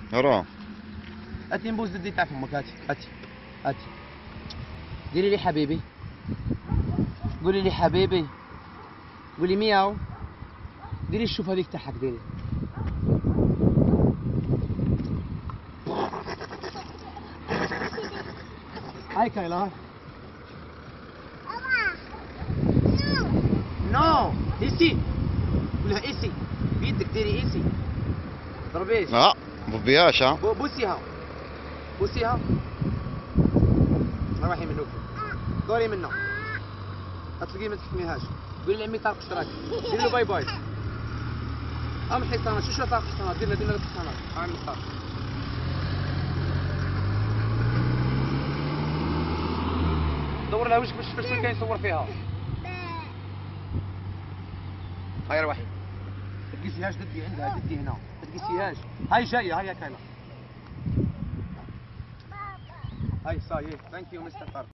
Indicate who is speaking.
Speaker 1: راه
Speaker 2: هاتي نبوز اليد تاع فمك. هاتي هاتي هاتي. ديري لي حبيبي. قولي لي حبيبي. قولي مياو. ديري الشوف هذيك تاعك ديري. هاي كايلا هاي. نو ايسي. قولها ايسي بيدك ديري ايسي. ضربيش.
Speaker 1: لا بوبياش ها.
Speaker 2: بوسيها بوسيها. روحي منه دوري منه. هتلاقيه ما تحميهاش. قولي لعمي طارق اشتراك. دير له باي باي. ام حصانه شو طارق حصانه. دير له الحصانه. عامل طارق. دور لها وجهك باش كاين يصور فيها. هاي روحي. ما تقيسيهاش ددي عندها ددي هنا. ما تقيسيهاش. هاي جايه هاي كاينه. هاي صاي. ثانك يو مستر طارق.